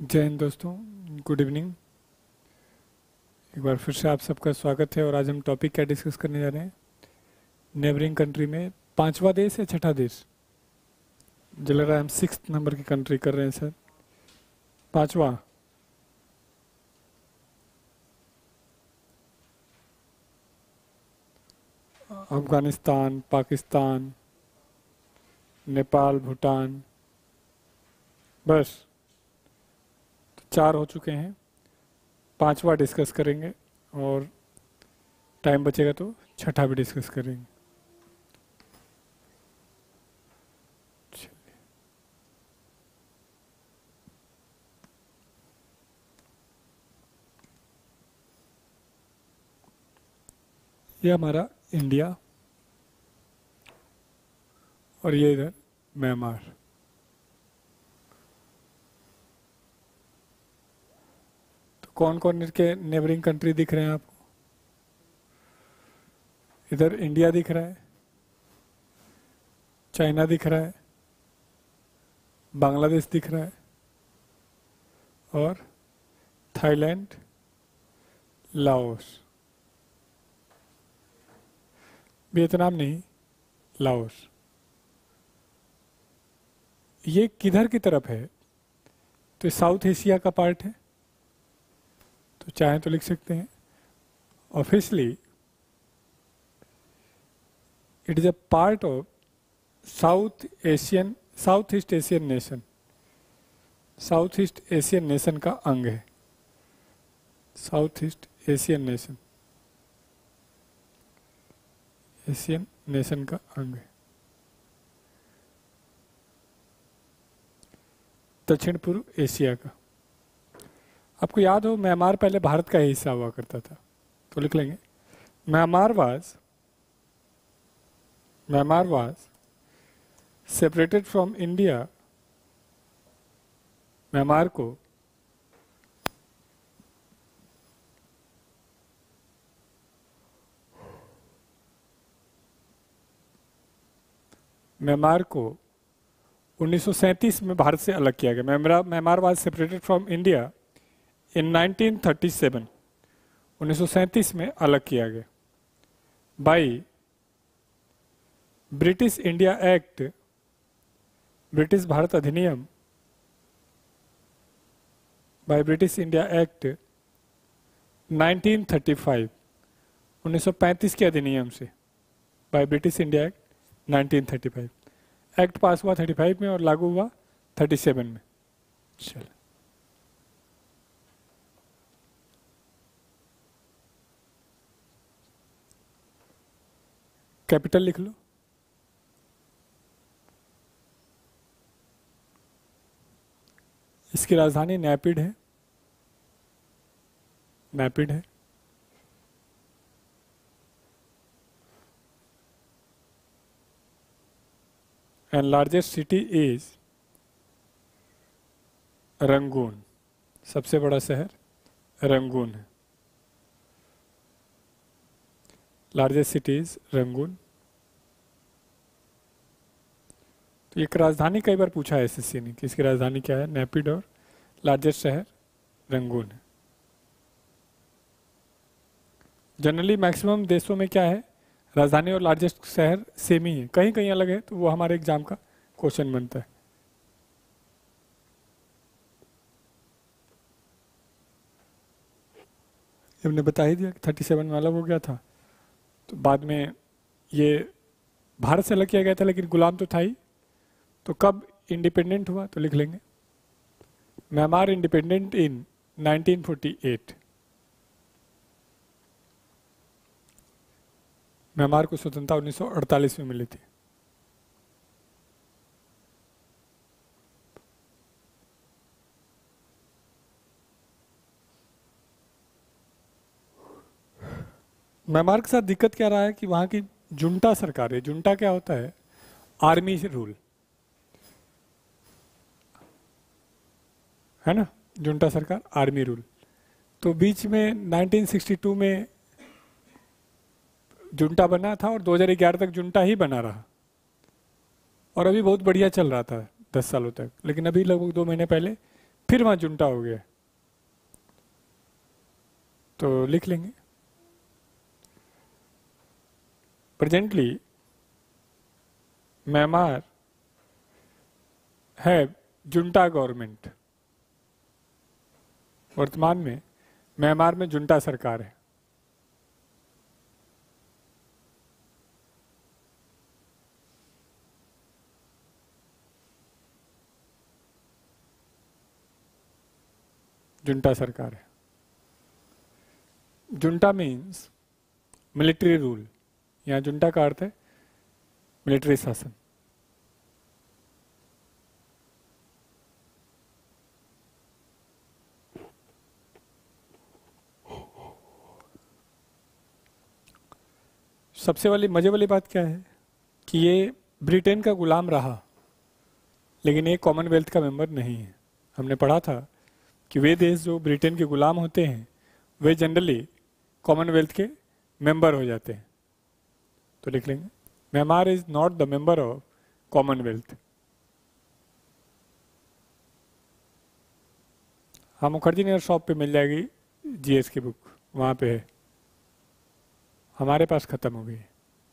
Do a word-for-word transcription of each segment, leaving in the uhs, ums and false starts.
जय हिंद दोस्तों, good evening. एक बार फिर से आप सबका स्वागत है और आज हम टॉपिक क्या डिस्कस करने जा रहे हैं। नेबरिंग कंट्री में पांचवा देश या छठा देश, मुझे लग रहा है हम सिक्स नंबर की कंट्री कर रहे हैं सर। पांचवा, अफगानिस्तान, पाकिस्तान, नेपाल, भूटान, बस तो चार हो चुके हैं। पांचवा डिस्कस करेंगे और टाइम बचेगा तो छठा भी डिस्कस करेंगे। ये हमारा इंडिया और ये इधर म्यांमार। तो कौन कौन इनके नेबरिंग कंट्री दिख रहे हैं आपको? इधर इंडिया दिख रहा है, चाइना दिख रहा है, बांग्लादेश दिख रहा है और थाईलैंड, लाओस, वियतनाम नहीं, लाओस। ये किधर की तरफ है? तो साउथ एशिया का पार्ट है, तो चाहे तो लिख सकते हैं officially it is a part of south Asian south east Asian nation. South east Asian nation का अंग है, south east Asian nation, Asian nation का अंग है। दक्षिण पूर्व एशिया का। आपको याद हो म्यांमार पहले भारत का ही हिस्सा हुआ करता था, तो लिख लेंगे Myanmar was Myanmar was separated from India. Myanmar को म्यांमार को उन्नीस सौ सैंतीस में भारत से अलग किया गया। Myanmar Myanmar was separated from India in nineteen thirty seven. उन्नीस सौ सैंतीस में अलग किया गया by British India act, British Bharat अधिनियम, by British India act nineteen thirty five, उन्नीस सौ पैंतीस के अधिनियम से, by British India act nineteen thirty five. Act पास हुआ थर्टी फाइव में और लागू हुआ थर्टी सेवन में। चल कैपिटल लिख लो। इसकी राजधानी नैपिड है, नैपिड है। And largest city is Rangoon. सबसे बड़ा शहर रंगून है। Largest city is Rangoon. तो एक राजधानी कई बार पूछा है एसएससी ने कि इसकी राजधानी क्या है। नैपिड और लार्जेस्ट शहर रंगून है। जनरली मैक्सिमम देशों में क्या है, राजधानी और लार्जेस्ट शहर सेम ही है, कहीं कहीं अलग है, तो वो हमारे एग्जाम का क्वेश्चन बनता है। हमने बता ही दिया कि थर्टी सेवन में अलग हो गया था, तो बाद में ये भारत से अलग किया गया था, लेकिन गुलाम तो था ही। तो कब इंडिपेंडेंट हुआ? तो लिख लेंगे Myanmar independent in nineteen forty eight. Myanmar को स्वतंत्रता उन्नीस सौ अड़तालीस में मिली थी। म्यांमार के साथ दिक्कत क्या रहा है कि वहां की जुंटा सरकार है। जुंटा क्या होता है? आर्मी रूल है ना, जुंटा सरकार, आर्मी रूल। तो बीच में नाइनटीन सिक्सटी टू में जुंटा बना था और दो हज़ार ग्यारह तक जुंटा ही बना रहा, और अभी बहुत बढ़िया चल रहा था दस सालों तक। लेकिन अभी लगभग दो महीने पहले फिर वहां जुंटा हो गया, तो लिख लेंगे प्रेजेंटली म्यांमार है जुंटा गवर्नमेंट। वर्तमान में म्यांमार में जुंटा सरकार है। जुंटा सरकार है। Junta means military rule. यहां जुंटा का अर्थ है मिलिट्री शासन। सबसे वाली मजे वाली बात क्या है कि ये ब्रिटेन का गुलाम रहा, लेकिन ये कॉमनवेल्थ का मेंबर नहीं है। हमने पढ़ा था कि वे देश जो ब्रिटेन के गुलाम होते हैं वे जनरली कॉमनवेल्थ के मेंबर हो जाते हैं। तो लिख लेंगे Myanmar is not the member of Commonwealth. हाँ, मुखर्जी नगर शॉप पे मिल जाएगी जीएस की बुक, वहां पे है। हमारे पास खत्म हो गई।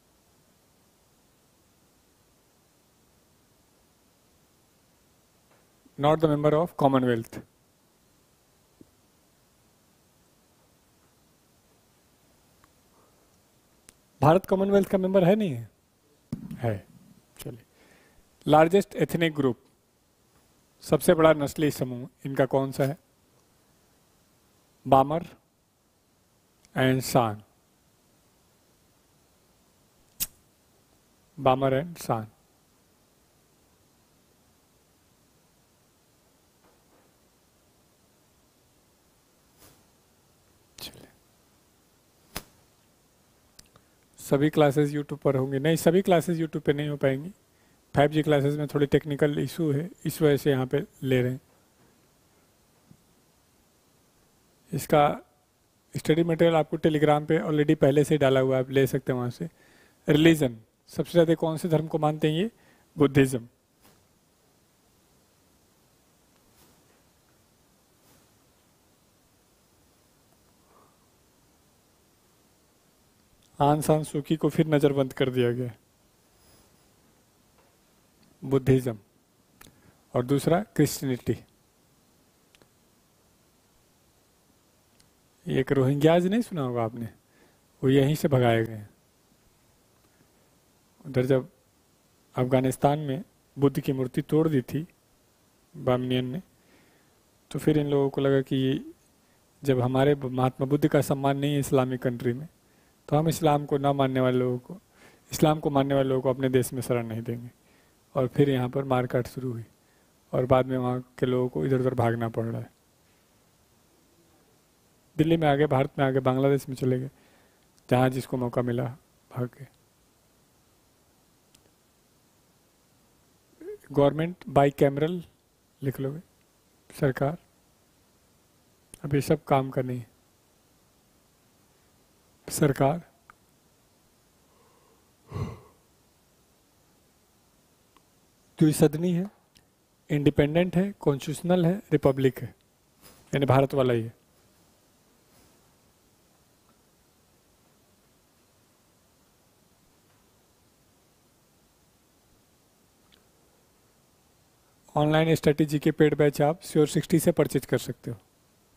Not the member of Commonwealth. Bharat Commonwealth का मेंबर है नहीं है? है। चलिए, लार्जेस्ट एथनिक ग्रुप, सबसे बड़ा नस्ली समूह इनका कौन सा है? बामर एंड शान। बामर एंड शान। चलिए, सभी क्लासेस यूट्यूब पर होंगी? नहीं, सभी क्लासेस यूट्यूब पे नहीं हो पाएंगी। फाइव जी क्लासेस में थोड़ी टेक्निकल इशू है, इस वजह से यहाँ पे ले रहे हैं। इसका स्टडी मटेरियल आपको टेलीग्राम पे ऑलरेडी पहले से डाला हुआ है, आप ले सकते हैं वहाँ से। रिलीजन, सबसे ज़्यादा कौन से धर्म को मानते हैं? ये बुद्धिज्म। आन सान सूकी को फिर नज़रबंद कर दिया गया, बुद्धिज्म। और दूसरा क्रिश्चियनिटी। एक रोहिंग्याज नहीं सुना होगा आपने, वो यहीं से भगाए गए। उधर जब अफगानिस्तान में बुद्ध की मूर्ति तोड़ दी थी बामनियन ने, तो फिर इन लोगों को लगा कि जब हमारे महात्मा बुद्ध का सम्मान नहीं है इस्लामिक कंट्री में, तो हम इस्लाम को ना मानने वाले लोगों को, इस्लाम को मानने वाले लोगों को अपने देश में शरण नहीं देंगे। और फिर यहाँ पर मारकाट शुरू हुई और बाद में वहाँ के लोगों को इधर उधर भागना पड़ रहा है। दिल्ली में आ गए, भारत में आ गए, बांग्लादेश में चले गए, जहाँ जिसको मौका मिला भाग गए। गवर्नमेंट बाई कैमरल लिख लोगे, सरकार। अब ये सब काम करनी है सरकार। द्विसदनी है, इंडिपेंडेंट है, कॉन्स्टिट्यूशनल है, रिपब्लिक है, यानी भारत वाला ही है। ऑनलाइन स्ट्रेटेजी के पेड बैच आप श्योर सिक्सटी से परचेज कर सकते हो।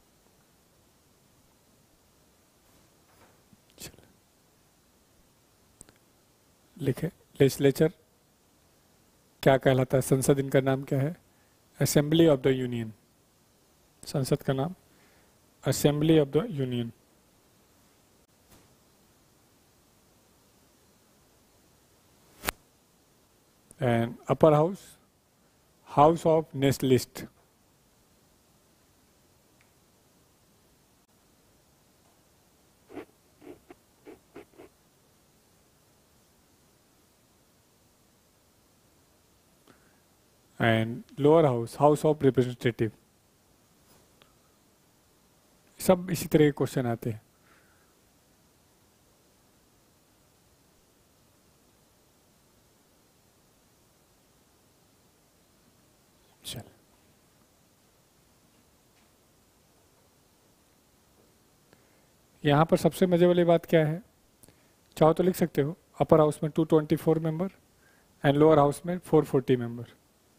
लिखे लेजिस्लेचर क्या कहलाता है? संसद इनका नाम क्या है? Assembly of the union. संसद का नाम assembly of the union. And upper house house of nationalist. And lower house house of representative. सब इसी तरह के क्वेश्चन आते हैं। चल यहाँ पर सबसे मजे वाली बात क्या है, चाहो तो लिख सकते हो अपर हाउस में two twenty four member and lower house में four forty member.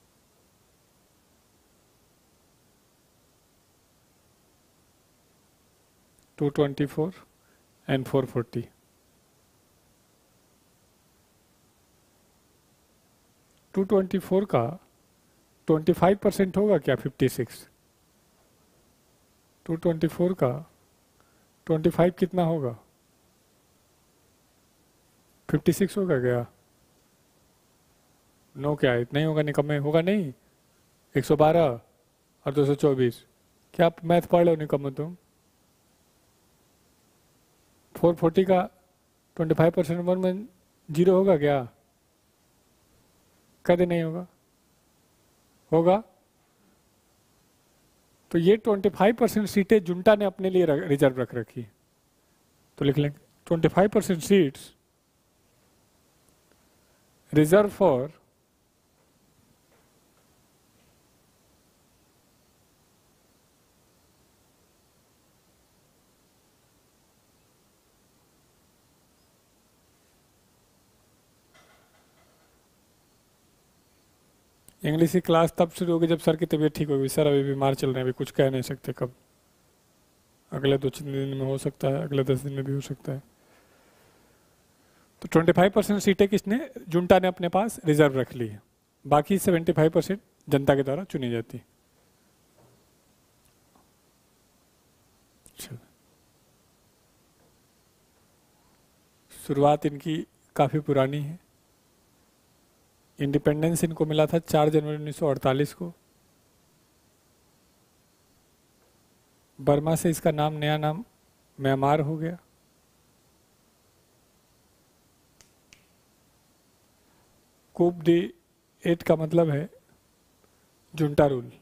Two twenty four and four forty. Two twenty four का ट्वेंटी फाइव परसेंट होगा क्या, fifty six. Two twenty four का ट्वेंटी फाइव कितना होगा, fifty six होगा क्या? No क्या है, नहीं होगा, निकम्मे होगा नहीं। एक सौ बारह और दो सौ चौबीस, क्या आप मैथ पढ़ लो निकम्मे तुम। फोर फोर्टी का ट्वेंटी फाइव परसेंट वन में जीरो होगा क्या, कदे नहीं होगा, होगा। तो ये ट्वेंटी फाइव परसेंट सीटें जुंटा ने अपने लिए रिजर्व रख रखी, तो लिख लेंगे twenty five percent seats reserve for English की क्लास तब शुरू होगी जब सर की तबीयत ठीक होगी। सर अभी बीमार चल रहे हैं, अभी कुछ कह नहीं सकते कब, अगले दो तीन दिन में हो सकता है, अगले दस दिन में भी हो सकता है। तो ट्वेंटी फाइव परसेंट सीटें किसने, जुंटा ने अपने पास रिजर्व रख ली है, बाकी सेवेंटी फाइव परसेंट जनता के द्वारा चुनी जाती। शुरुआत इनकी काफ़ी पुरानी है। इंडिपेंडेंस इनको मिला था चार जनवरी उन्नीस सौ अड़तालीस को। बर्मा से इसका नाम, नया नाम म्यांमार हो गया। कूप दी एट का मतलब है जुंटा रूल।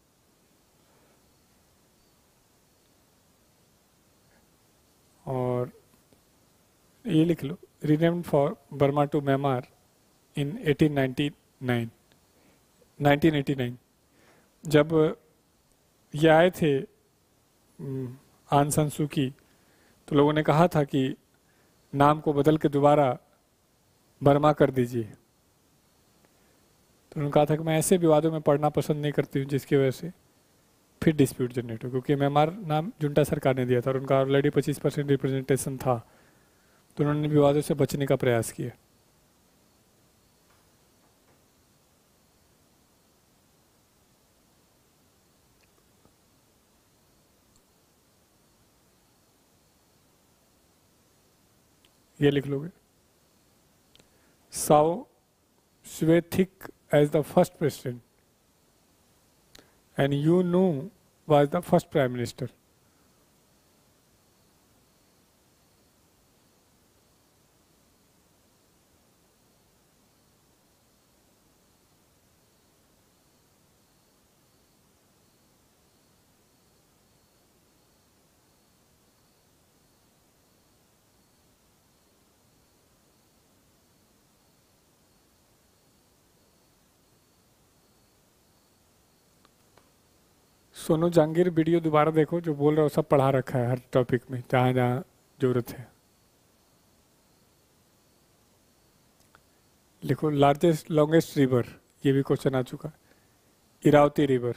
और ये लिख लो, renamed for Burma to Myanmar in eighteen ninety nine, nineteen eighty nine. जब ये आए थे आन सान सू की, तो लोगों ने कहा था कि नाम को बदल के दोबारा बर्मा कर दीजिए। तो उन्होंने कहा था कि मैं ऐसे विवादों में पढ़ना पसंद नहीं करती हूँ जिसकी वजह से फिर डिस्प्यूट जनरेट हो, क्योंकि म्यांमार नाम जुंटा सरकार ने दिया था और उनका ऑलरेडी पच्चीस परसेंट रिप्रेजेंटेशन था, तो उन्होंने विवादों से बचने का प्रयास किया। ये लिख लोगे, साओ Swiathik as the first president and U Nu was the first prime minister. Sonu Jahangir video दोबारा देखो, जो बोल रहा हो सब पढ़ा रखा है हर टॉपिक में जहाँ जहाँ जरूरत है। लिखो लार्जेस्ट लॉन्गेस्ट रिवर, ये भी क्वेश्चन आ चुका। Irrawaddy river,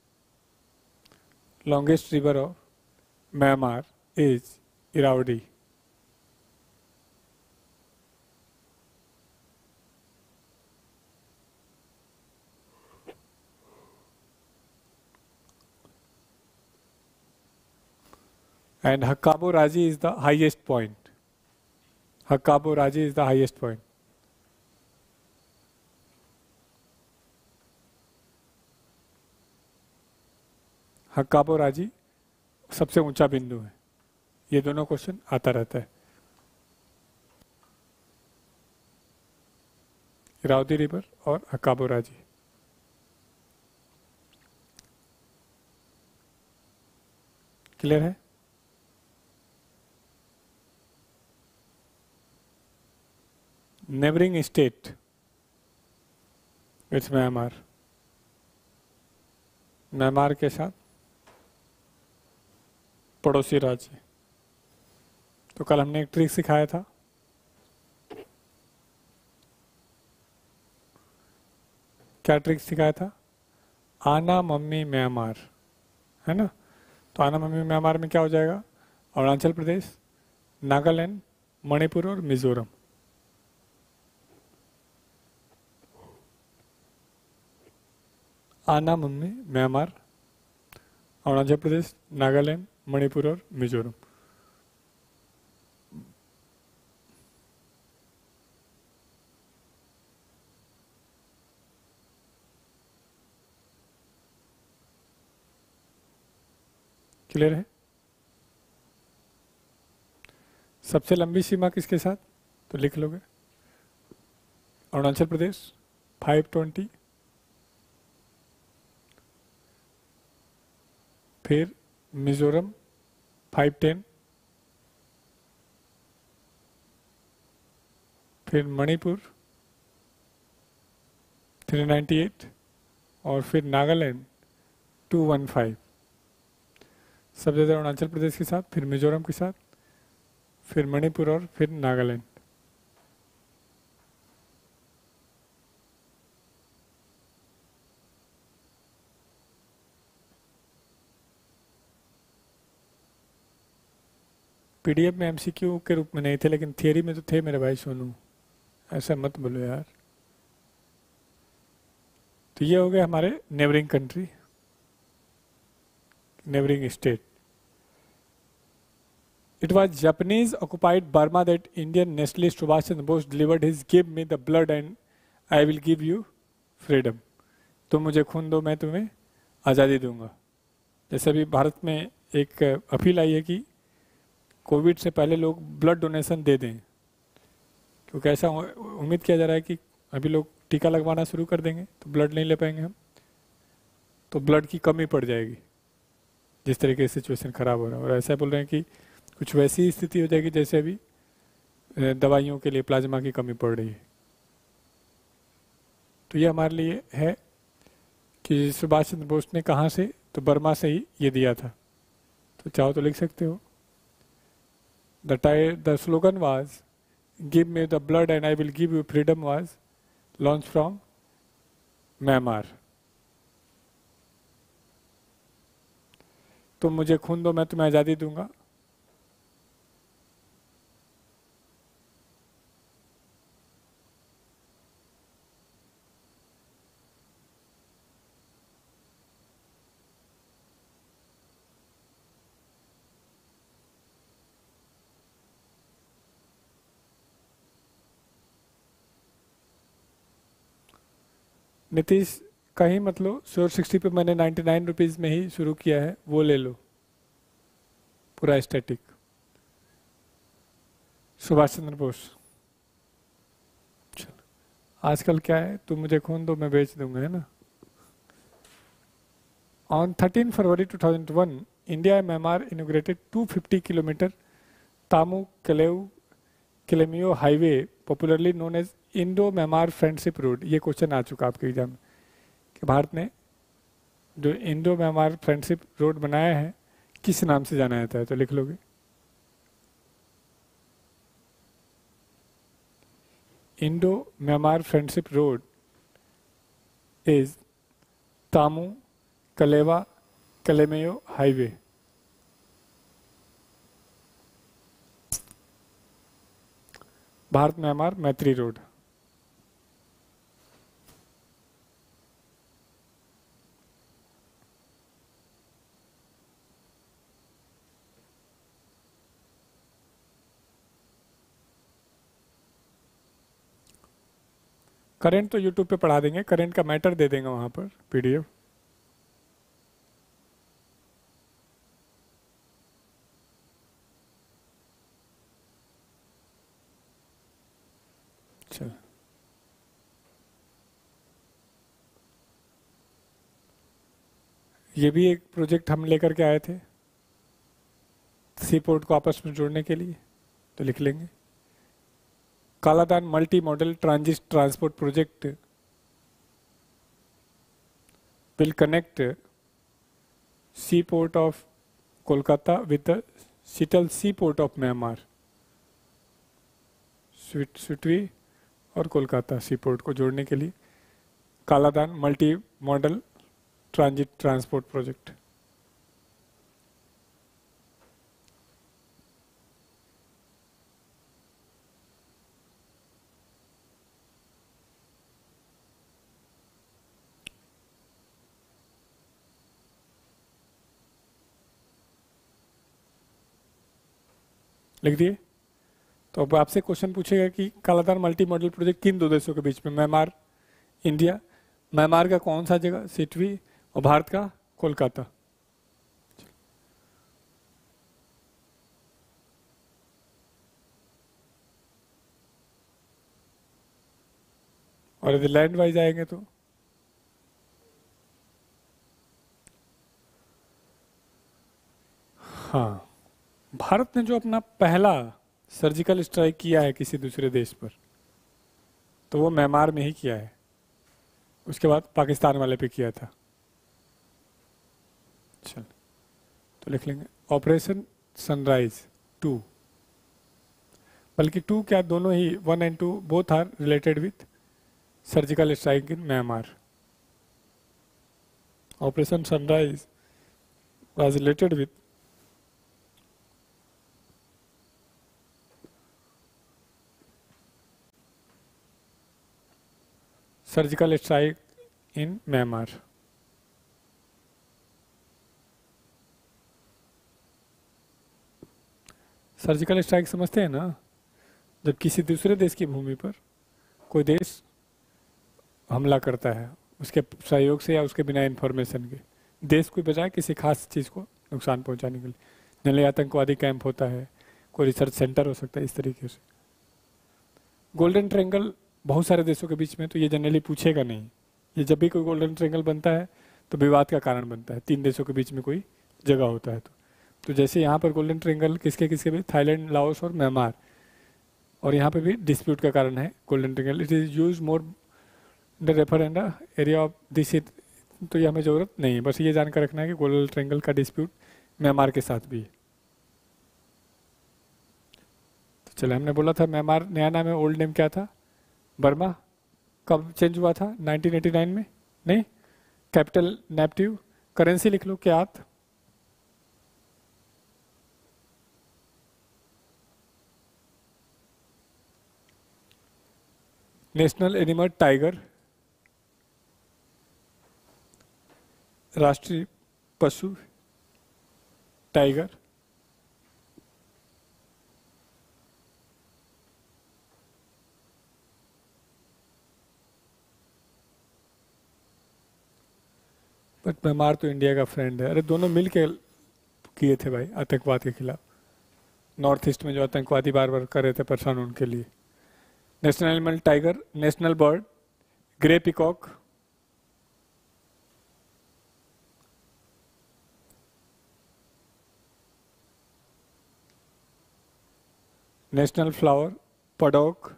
longest river of Myanmar is Irrawaddy. And Hakabo Raji is the highest point. Hakabo Raji is the highest point. Hkakabo Razi सबसे ऊंचा बिंदु है। ये दोनों क्वेश्चन आता रहता है। इरावती रिवर और हक्काबो राजी। क्लियर है? Neighbouring state it's Myanmar. Myanmar के साथ पड़ोसी राज्य तो कल हमने एक ट्रिक सिखाया था, क्या ट्रिक सिखाया था? आना मम्मी म्यांमार, है ना? तो आना मम्मी म्यांमार में क्या हो जाएगा? अरुणाचल प्रदेश, नागालैंड, मणिपुर और मिजोरम। आना मम्मी म्यांमार, अरुणाचल प्रदेश, नागालैंड, मणिपुर और मिजोरम। क्लियर है? सबसे लंबी सीमा किसके साथ? तो लिख लोगे अरुणाचल प्रदेश फाइव ट्वेंटी, फिर मिजोरम फाइव टेन, फिर मणिपुर थ्री नाइन्टी एट और फिर नागालैंड टू वन फाइव। सबसे ज़्यादा अरुणाचल प्रदेश के साथ, फिर मिजोरम के साथ, फिर मणिपुर और फिर नागालैंड। पीडीएफ में एमसीक्यू के रूप में नहीं थे, लेकिन थियरी में तो थे मेरे भाई सोनू, ऐसा मत बोलो यार। तो ये हो गए हमारे neighbouring country, neighbouring state. It was Japanese occupied Burma that Indian nationalist Subhash Chandra Bose delivered his "Give me the blood and I will give you freedom" तुम मुझे खून दो मैं तुम्हें आज़ादी दूंगा। जैसे अभी भारत में एक अपील आई है कि कोविड से पहले लोग ब्लड डोनेशन दे दें, क्योंकि ऐसा उम्मीद किया जा रहा है कि अभी लोग टीका लगवाना शुरू कर देंगे तो ब्लड नहीं ले पाएंगे हम, तो ब्लड की कमी पड़ जाएगी जिस तरीके से सिचुएशन खराब हो रहा है। और ऐसा बोल रहे हैं कि कुछ वैसी स्थिति हो जाएगी जैसे अभी दवाइयों के लिए प्लाज्मा की कमी पड़ रही है। तो ये हमारे लिए है कि सुभाष चंद्र बोस ने कहाँ से, तो बर्मा से ही ये दिया था। तो चाहो तो लिख सकते हो, the the slogan was give me the blood and I will give you freedom was launch from Myanmar. तुम मुझे खून दो मैं तुम्हें आज़ादी दूंगा। नीतीश का ही मत लो, श्योर सिक्सटी पे मैंने नाइन्टी नाइन रुपीज़ में ही शुरू किया है, वो ले लो पूरा स्टैटिक। सुभाष चंद्र बोस। चलो आजकल क्या है, तुम मुझे खून दो मैं बेच दूंगा, है ना? On thirteen February two thousand one India and Myanmar inaugurated two fifty kilometer Tamu Kalewa Kalemyo highway, popularly known as Indo Myanmar friendship road. ये क्वेश्चन आ चुका आपके एग्जाम में कि भारत ने जो इंडो म्यांमार फ्रेंडशिप रोड बनाया है किस नाम से जाना जाता है? तो लिख लोगे Indo Myanmar friendship road is Tamu Kalewa Kalemyo highway. Bharat Myanmar मैत्री रोड। करंट तो यूट्यूब पे पढ़ा देंगे, करंट का मैटर दे देंगे वहां पर पीडीएफ। चल ये भी एक प्रोजेक्ट हम लेकर के आए थे सी पोर्ट को आपस में जोड़ने के लिए, तो लिख लेंगे Kaladan multi modal transit transport project will connect seaport of Kolkata with the Seattle seaport of Myanmar. स्विट स्विटवी और कोलकाता सी पोर्ट को जोड़ने के लिए Kaladan multi modal transit transport project. लिख दिए। तो अब आपसे क्वेश्चन पूछेगा कि कालादान मल्टी मॉडल प्रोजेक्ट किन दो देशों के बीच में, म्यांमार इंडिया, म्यांमार का कौन सा जगह सिटवी और भारत का कोलकाता। और यदि लैंड वाइज आएंगे तो हाँ, भारत ने जो अपना पहला सर्जिकल स्ट्राइक किया है किसी दूसरे देश पर तो वो म्यांमार में ही किया है, उसके बाद पाकिस्तान वाले पे किया था। चल तो लिख लेंगे ऑपरेशन सनराइज टू, बल्कि टू क्या दोनों ही, one and two both are related with surgical strike in Myanmar. Operation Sunrise was related with surgical strike in Myanmar. Surgical strike समझते हैं ना, जब किसी दूसरे देश की भूमि पर कोई देश हमला करता है उसके सहयोग से या उसके बिना इंफॉर्मेशन के, देश को बजाय किसी खास चीज़ को नुकसान पहुंचाने के लिए, जनरली आतंकवादी कैंप होता है, कोई रिसर्च सेंटर हो सकता है, इस तरीके से। गोल्डन ट्रायंगल बहुत सारे देशों के बीच में, तो ये जनरली पूछेगा नहीं। ये जब भी कोई गोल्डन ट्रायंगल बनता है तो विवाद का कारण बनता है, तीन देशों के बीच में कोई जगह होता है तो तो जैसे यहाँ पर गोल्डन ट्रायंगल किसके किसके बीच, थाईलैंड, लाओस और म्यांमार, और यहाँ पे भी डिस्प्यूट का कारण है golden triangle. It is use more the refer and the area of this, तो ये हमें जरूरत नहीं है, बस ये जानकर रखना है कि गोल्डन ट्रायंगल का डिस्प्यूट म्यांमार के साथ भी है। तो चलो, हमने बोला था म्यांमार नया नाम है, ओल्ड नेम क्या था, बर्मा। कब चेंज हुआ था, नाइनटीन एटी नाइन में। नहीं, कैपिटल नेप्टिव, करेंसी लिख लो क्या आत, नेशनल एनिमल टाइगर, राष्ट्रीय पशु टाइगर। बट म्यांमार तो इंडिया का फ्रेंड है। अरे दोनों मिल के किए थे भाई आतंकवाद के खिलाफ, नॉर्थ ईस्ट में जो आतंकवादी बार बार कर रहे थे परेशान, उनके लिए। National animal tiger, national bird grey peacock, national flower padauk,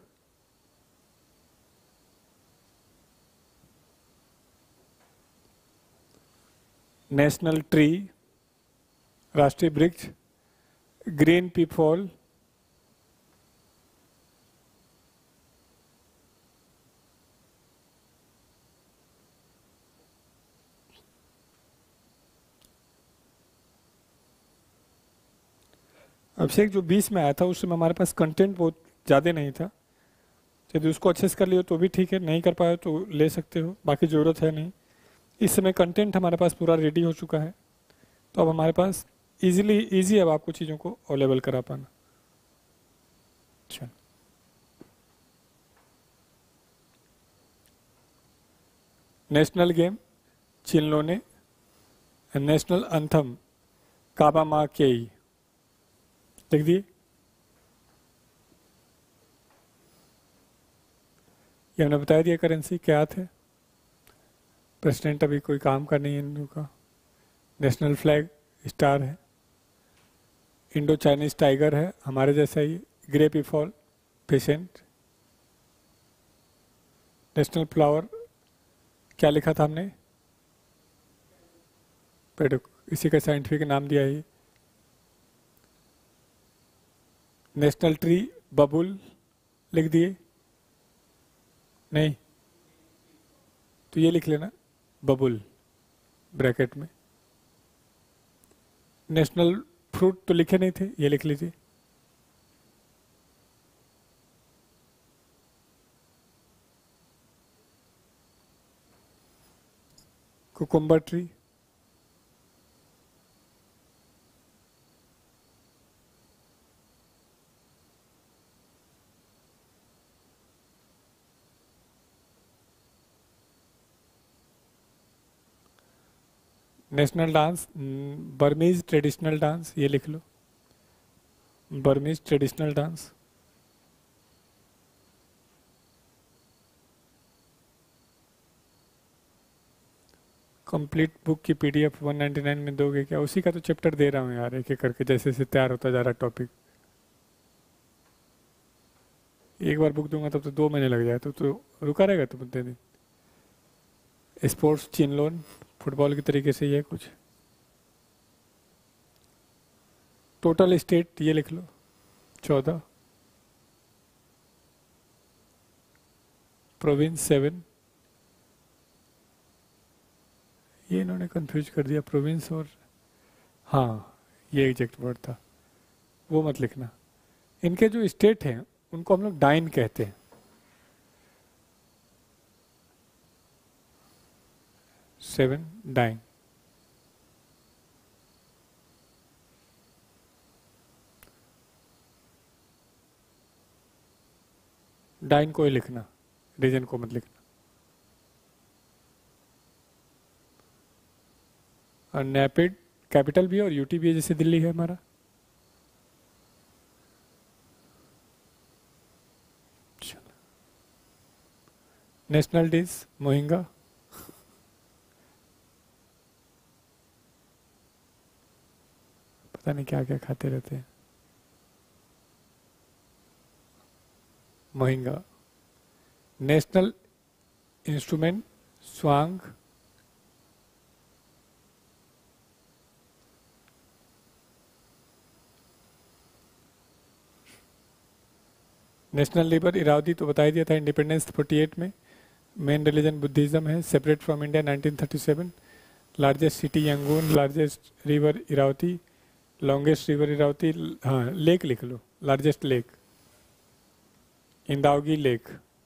national tree राष्ट्रीय वृक्ष ग्रीन पीपॉल, अभिषेक जो बीस में आया था उस समय हमारे पास कंटेंट बहुत ज़्यादा नहीं था, यदि उसको अच्छे से कर लियो तो भी ठीक है, नहीं कर पाए तो ले सकते हो, बाकी ज़रूरत है नहीं। इस समय कंटेंट हमारे पास पूरा रेडी हो चुका है, तो अब हमारे पास इजीली इजी अब आपको चीज़ों को अवेलेबल करा पाना। अच्छा, national game chinlone, national anthem Kaba Ma Kyei, लिख दिए। ये हमने बता दिया करेंसी क्या थे, प्रेसिडेंट अभी कोई काम का नहीं है इन का। नेशनल फ्लैग स्टार है, इंडो चाइनीज टाइगर है हमारे जैसा ही, grey peafowl pheasant. National flower क्या लिखा था हमने, पेडुक, इसी का साइंटिफिक नाम दिया है। नेशनल ट्री बबुल लिख दिए? नहीं, तो ये लिख लेना बबुल ब्रैकेट में। नेशनल फ्रूट तो लिखे नहीं थे, ये लिख लीजिए। Cucumber tree, national dance Burmese traditional dance, ये लिख लो Burmese traditional dance. Complete book की पीडीएफ वन नाइंटी नाइन में दोगे क्या? उसी का तो चैप्टर दे रहा हूँ यार, एक एक करके जैसे जैसे तैयार होता जा रहा टॉपिक। एक बार बुक दूंगा तब तो दो महीने लग जाए, तो, तो रुका रहेगा तो मुद्दे दिन। स्पोर्ट्स चीन लोन, फुटबॉल की तरीके से ये कुछ। टोटल स्टेट ये लिख लो चौदह, प्रोविंस सेवन। ये इन्होंने कंफ्यूज कर दिया प्रोविंस और, हाँ ये एग्जैक्ट वर्ड था, वो मत लिखना। इनके जो स्टेट हैं उनको हम लोग डाइन कहते हैं। Seven dine. डाइन को ही लिखना, रीजन को मत लिखना। और नैपिड कैपिटल भी है और यूटी भी है, जैसे दिल्ली है हमारा। नेशनल डिश मोहिंगा, पता नहीं क्या क्या खाते रहते हैं। Mohinga. National instrument saung, national लिबर इरावदी तो बता ही दिया था, इंडिपेंडेंस अड़तालीस में। मेन रिलीजन बुद्धिज्म है, separate from India nineteen thirty seven. Largest city Yangon, largest river Irrawaddy, longest river Irrawaddy. हाँ लेक लिख लो, largest lake Indawgyi lake.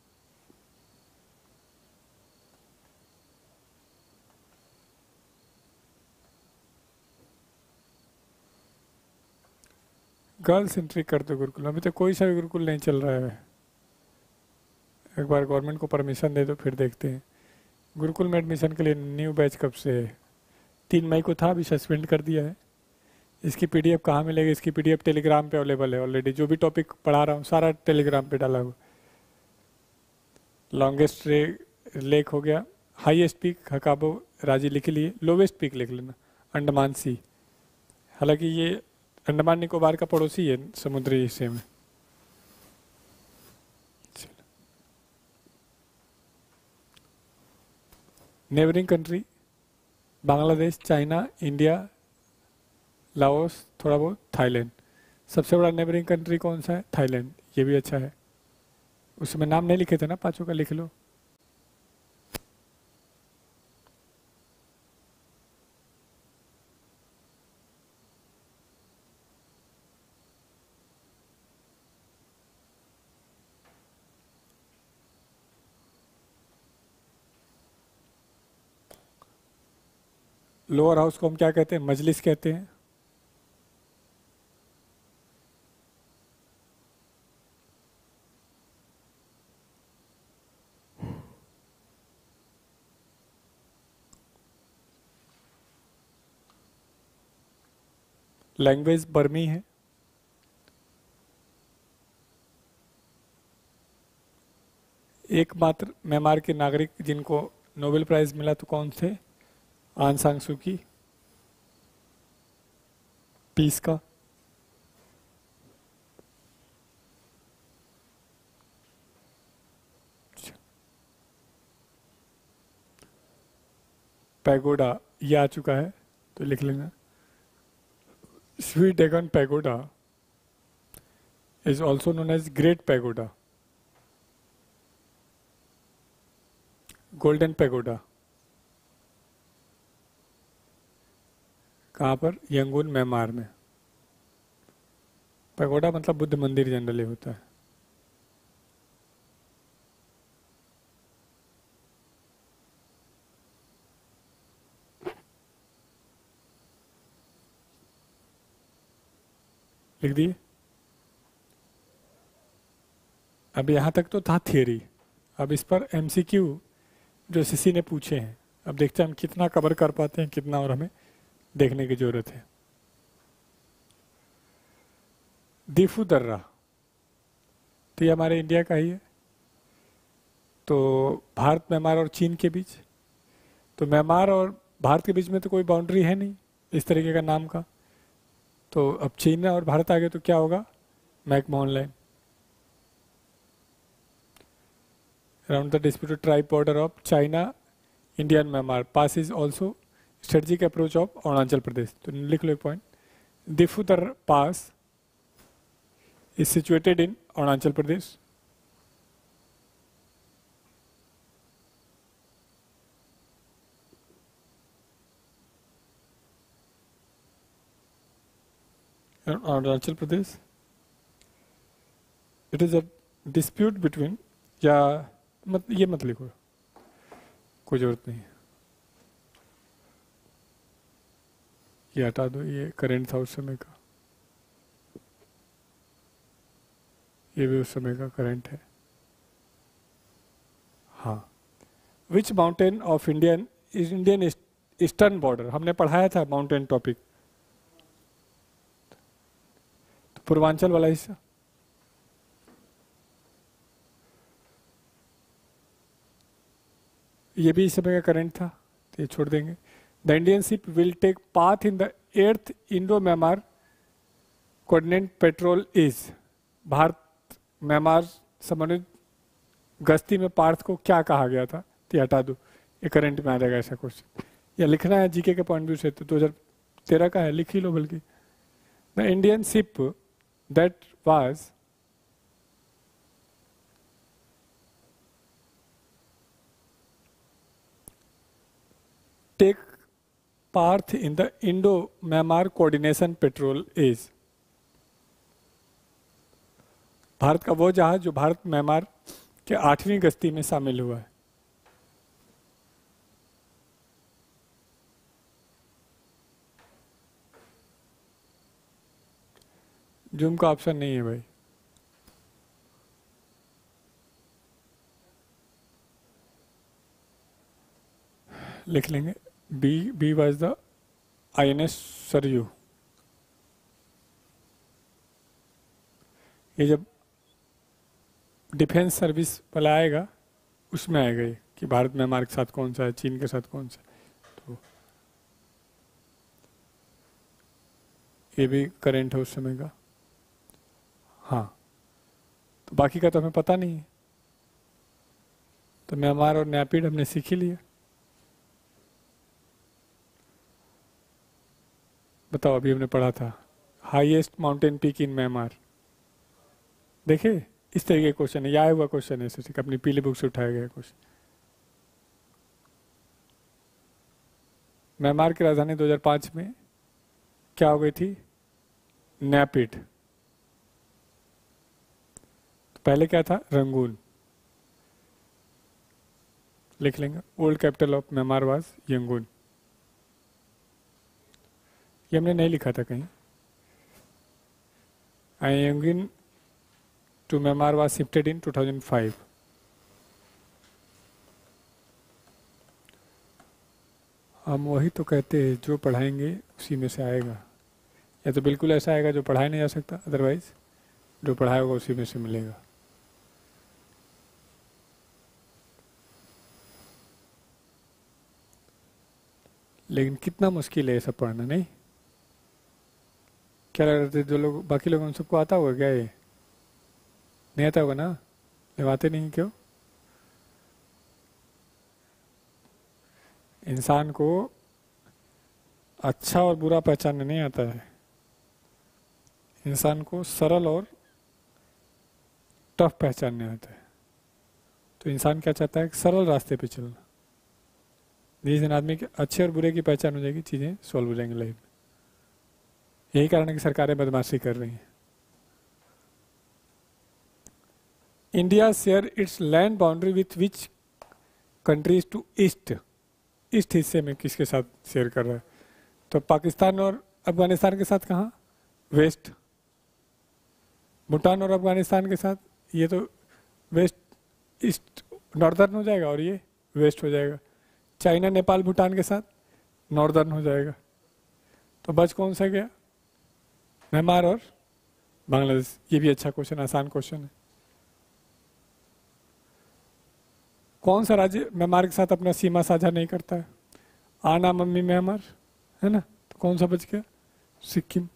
Girls centric कर दो गुरुकुल, अभी तो कोई सा भी गुरुकुल नहीं चल रहा है। एक बार गवर्नमेंट को परमिशन दे दो फिर देखते हैं। गुरुकुल में एडमिशन के लिए न्यू बैच कब से है? तीन मई को था, अभी सस्पेंड कर दिया है। इसकी पीडीएफ कहाँ मिलेगी? इसकी पीडीएफ टेलीग्राम पे अवेलेबल है ऑलरेडी। जो भी टॉपिक पढ़ा रहा हूँ सारा टेलीग्राम पे डाला हुआ। लॉन्गेस्ट लेक हो गया, हाईएस्ट पीक हकाबो राजी लिख लिए, लोवेस्ट पीक लिख लेना अंडमान सी। हालांकि ये अंडमान निकोबार का पड़ोसी है समुद्री हिस्से में। Neighbouring country Bangladesh, China, India, Laos, थोड़ा बहुत थाईलैंड। सबसे बड़ा नेबरिंग कंट्री कौन सा है? थाईलैंड। ये भी अच्छा है, उसमें नाम नहीं लिखे थे ना, पांचों का लिख लो। लोअर हाउस को हम क्या कहते हैं? मजलिस कहते हैं। लैंग्वेज बर्मी है। एकमात्र म्यांमार के नागरिक जिनको नोबेल प्राइज मिला तो कौन थे? आंग सान सू की, पीस का। पैगोडा ये आ चुका है तो लिख लेना। Shwedagon pagoda is also known as great pagoda. Golden pagoda कहाँ पर? यंगून म्यांमार में। पैगोडा मतलब बुद्ध मंदिर जनरली होता है। लिख दिए। अब यहाँ तक तो था थियरी, अब इस पर एमसीक्यू जो सीसी ने पूछे हैं, अब देखते हैं हम कितना कवर कर पाते हैं, कितना और हमें देखने की जरूरत है। दीफू दर्रा तो ये हमारे इंडिया का ही है, तो भारत, म्यांमार और चीन के बीच, तो म्यांमार और भारत के बीच में तो कोई बाउंड्री है नहीं इस तरीके का नाम का, तो अब चीन और भारत आ गए तो क्या होगा? McMahon line. Around the disputed tribe border of China, India and Myanmar pass is also strategic approach of Arunachal Pradesh. तो लिख लो एक पॉइंट, दिफू दर्रा पास is situated in Arunachal Pradesh. Arunachal Pradesh. It is a dispute between, या मत ये मत लिखो, कोई जरूरत नहीं, ये हटा दो, ये करंट था उस समय का, ये भी उस समय का करंट है। हाँ, which mountain of Indian is Indian eastern border, हमने पढ़ाया था माउंटेन टॉपिक, तो पूर्वांचल वाला हिस्सा। ये भी इस समय का करंट था, तो ये छोड़ देंगे। The Indian ship will take part in the eighth Indo Myanmar coordinate patrol is, Bharat Myanmar संबंधित गश्ती में पार्थ को क्या कहा गया था? तो हटा दो, ये करंट में आ जाएगा ऐसा क्वेश्चन, या लिखना है जीके के पॉइंट व्यू से तो दो हज़ार तेरह का है, लिख ही लो बल्कि। The Indian ship that was take part in the Indo Myanmar coordination patrol is, Bharat का वो जहाज जो भारत म्यांमार के आठवीं गश्ती में शामिल हुआ है। जूम का ऑप्शन नहीं है भाई, लिख लेंगे। B B was the I N S Sarayu. ये जब डिफेंस सर्विस वाला आएगा उसमें आएगा ये कि भारत म्यांमार के साथ कौन सा है, चीन के साथ कौन सा है, तो ये भी करंट है उस समय का। हाँ, तो बाकी का तो हमें पता नहीं है, तो म्यांमार और न्यापीड हमने सीख ही लिया। बताओ, अभी हमने पढ़ा था highest mountain peak in Myanmar, देखे इस तरीके का क्वेश्चन है, यह आया हुआ क्वेश्चन है, ऐसे अपनी पीली बुक से उठाया गया क्वेश्चन। म्यांमार की राजधानी दो हज़ार पाँच में क्या हो गई थी? न्यापीड। तो पहले क्या था? रंगून। लिख लेंगे, old capital of Myanmar was Yangon. ये हमने नहीं लिखा था कहीं। I Yangon to Myanmar was shifted in two thousand five. हम वही तो कहते हैं, जो पढ़ाएंगे उसी में से आएगा, या तो बिल्कुल ऐसा आएगा जो पढ़ाया नहीं जा सकता, अदरवाइज जो पढ़ाया होगा उसी में से मिलेगा। लेकिन कितना मुश्किल है ये सब पढ़ना, नहीं? क्या लग रहा था जो लोग बाकी लोगों सबको आता होगा क्या? ये नहीं आता होगा ना, लगाते नहीं क्यों? इंसान को अच्छा और बुरा पहचानने नहीं आता है, इंसान को सरल और टफ पहचानने आता है। तो इंसान क्या चाहता है? सरल रास्ते पे चलना। जिस दिन आदमी के अच्छे और बुरे की पहचान हो जाएगी, चीज़ें सॉल्व हो जाएंगी लाइफ में। यही कारण है कि सरकारें बदमाशी कर रही हैं। India share its land boundary with which countries to east. East हिस्से में किसके साथ शेयर कर रहा है? तो पाकिस्तान और अफगानिस्तान के साथ कहाँ? वेस्ट। भूटान और अफगानिस्तान के साथ ये तो वेस्ट ईस्ट नॉर्दर्न हो जाएगा और ये वेस्ट हो जाएगा। चाइना नेपाल भूटान के साथ नॉर्दर्न हो जाएगा। तो बच कौन सा गया? म्यांमार और बांग्लादेश। ये भी अच्छा क्वेश्चन, आसान क्वेश्चन है। कौन सा राज्य म्यांमार के साथ अपना सीमा साझा नहीं करता है? आना मम्मी म्यांमार है ना, तो कौन सा बच गया? सिक्किम।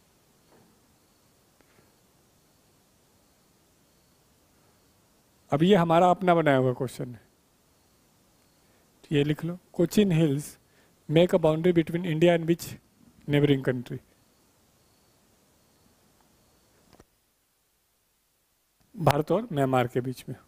अब ये हमारा अपना बनाया हुआ क्वेश्चन है, ये लिख लो। Cochin hills make a boundary between India and which neighbouring country? Bharat और म्यांमार के बीच में।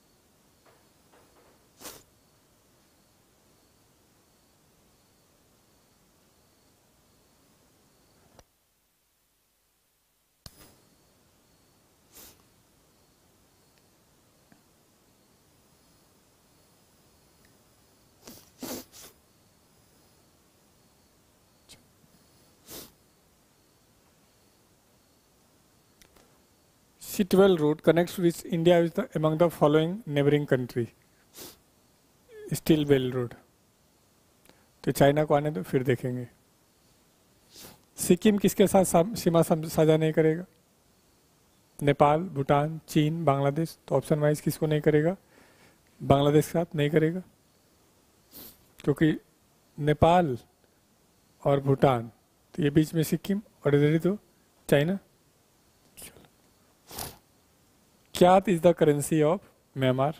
Sitwell route connects with India with the, among the following neighboring country. Stilwell road। तो चाइना को आने दो, फिर देखेंगे। सिक्किम किसके साथ सीमा साझा नहीं करेगा? नेपाल, भूटान, चीन, बांग्लादेश। तो ऑप्शन वाइज किसको नहीं करेगा? बांग्लादेश के साथ नहीं करेगा, क्योंकि नेपाल और भूटान, तो ये बीच में सिक्किम और इधर ही तो चाइना। क्या is the currency of Myanmar?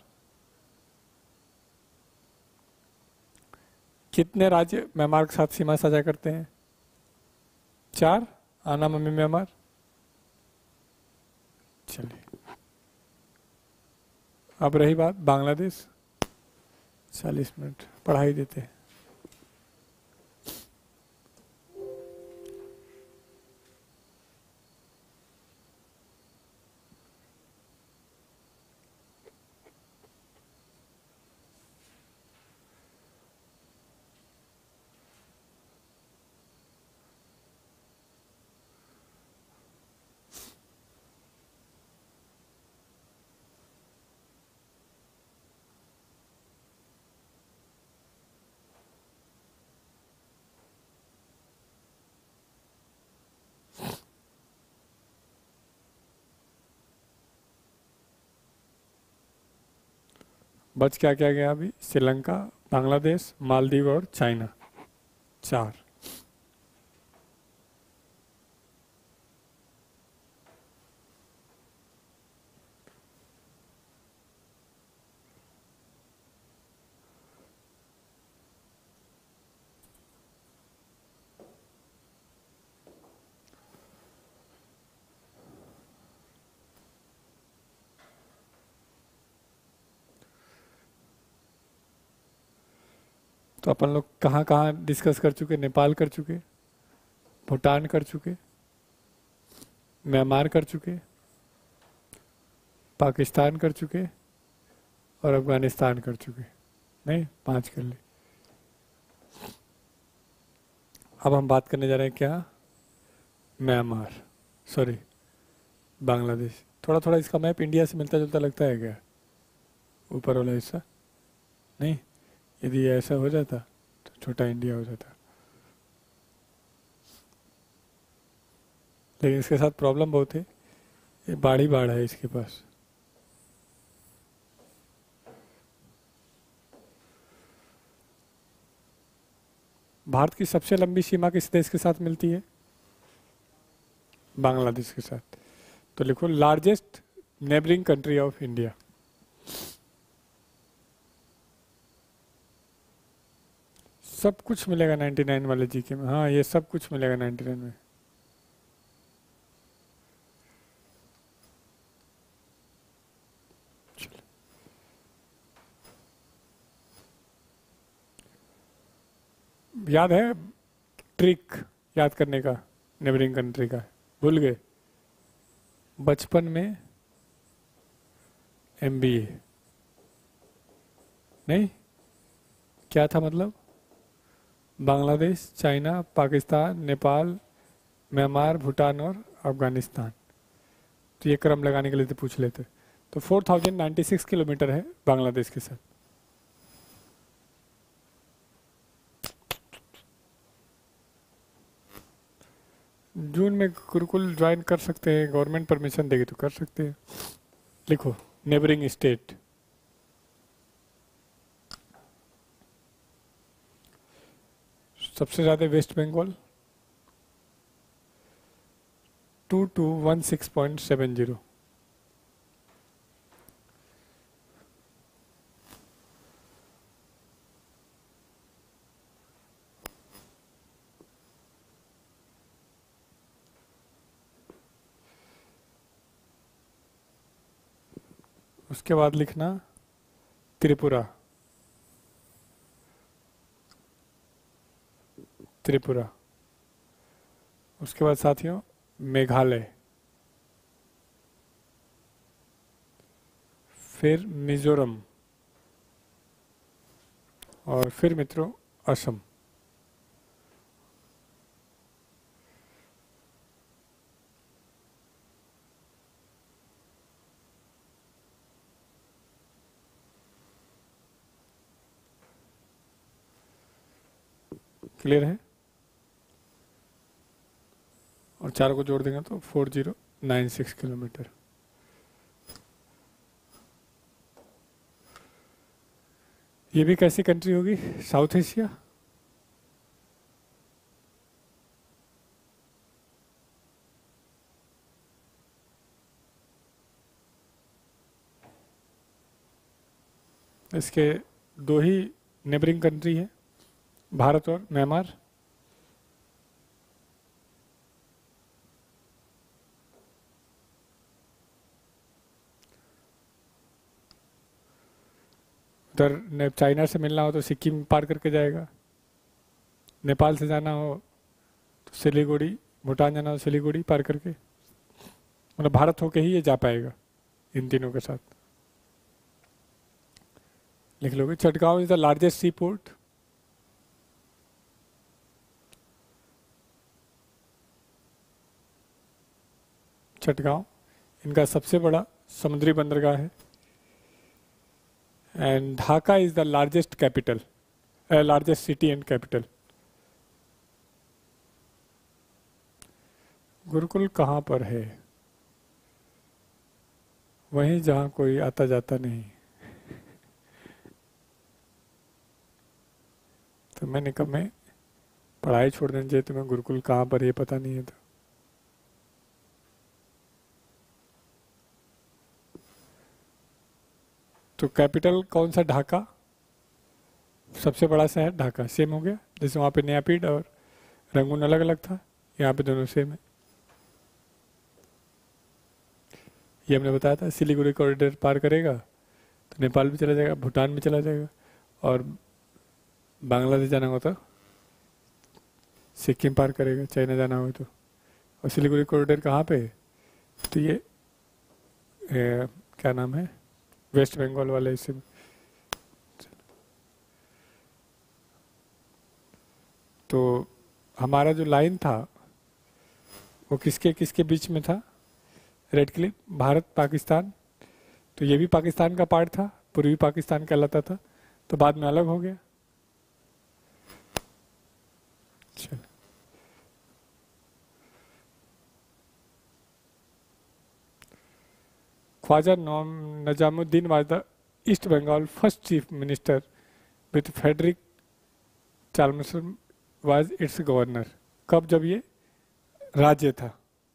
कितने राज्य म्यांमार के साथ सीमा साझा करते हैं? चार। आना मम्मी म्यांमार। चलिए, अब रही बात बांग्लादेश। चालीस मिनट पढ़ाई देते हैं। बच क्या क्या गया अभी? श्रीलंका, बांग्लादेश, मालदीव और चाइना। चार। तो अपन लोग कहाँ कहाँ डिस्कस कर चुके? नेपाल कर चुके, भूटान कर चुके, म्यांमार कर चुके, पाकिस्तान कर चुके और अफगानिस्तान कर चुके। नहीं, पांच कर ले। अब हम बात करने जा रहे हैं क्या? Myanmar, sorry Bangladesh. थोड़ा थोड़ा इसका मैप इंडिया से मिलता जुलता लगता है क्या? ऊपर वाला हिस्सा नहीं, यदि ऐसा हो जाता तो छोटा इंडिया हो जाता। लेकिन इसके साथ प्रॉब्लम बहुत है, ये बाढ़ ही बाढ़ है इसके पास। भारत की सबसे लंबी सीमा किस देश के साथ मिलती है? बांग्लादेश के साथ। तो लिखो largest neighbouring country of India. सब कुछ मिलेगा निन्यानवे वाले जीके में। हाँ, ये सब कुछ मिलेगा निन्यानवे में। याद है ट्रिक याद करने का नेबरिंग कंट्री का? भूल गए? बचपन में एमबीए नहीं, क्या था मतलब? बांग्लादेश, चाइना, पाकिस्तान, नेपाल, म्यांमार, भूटान और अफगानिस्तान। तो ये क्रम लगाने के लिए तो पूछ लेते। तो four thousand ninety six kilometer है बांग्लादेश के साथ। जून में गुरुकुल ज्वाइन कर सकते हैं, गवर्नमेंट परमिशन देगी तो कर सकते हैं। लिखो नेबरिंग स्टेट। सबसे ज़्यादा West Bengal two two one six point seven zero. उसके बाद लिखना त्रिपुरा। त्रिपुरा। उसके बाद साथियों मेघालय, फिर मिजोरम और फिर मित्रों असम। क्लियर है? और चारों को जोड़ देंगे तो four zero nine six kilometer. ये भी कैसी कंट्री होगी? South Asia. इसके दो ही नेबरिंग कंट्री है, भारत और म्यांमार। उधर चाइना से मिलना हो तो सिक्किम पार करके जाएगा, नेपाल से जाना हो तो सिलीगुड़ी, भूटान जाना हो सिलीगुड़ी पार करके, मतलब भारत होके ही ये जा पाएगा इन तीनों के साथ। लिख लोगे Chittagong is the largest sea port. Chittagong इनका सबसे बड़ा समुद्री बंदरगाह है। And Dhaka is the largest capital, largest city and capital. Gurukul कहाँ पर है? वहीं जहाँ कोई आता जाता नहीं। तो मैंने कहा मैं पढ़ाई छोड़ देना चाहिए, तुम्हें गुरुकुल कहाँ पर ये पता नहीं है। तो तो कैपिटल कौन सा? ढाका। सबसे बड़ा शहर ढाका। सेम हो गया, जैसे वहाँ पे नयापीड और रंगून अलग अलग था, यहाँ पे दोनों सेम है। ये हमने बताया था सिलीगुड़ी कॉरिडोर पार करेगा तो नेपाल भी चला जाएगा, भूटान भी चला जाएगा, और बांग्लादेश जाना हो तो सिक्किम पार करेगा, चाइना जाना हो तो। और सिलीगुड़ी कॉरिडोर कहाँ पे? तो ये ए, क्या नाम है, वेस्ट बंगाल वाले हिस्से में। तो हमारा जो लाइन था वो किसके किसके बीच में था? Radcliffe, Bharat, Pakistan. तो ये भी पाकिस्तान का पार्ट था, पूर्वी पाकिस्तान कहलाता था, तो बाद में अलग हो गया। चल Khwaja Nazimuddin was the East Bengal first chief minister with Frederick Chalmers was its governor. कब? जब ये राज्य था।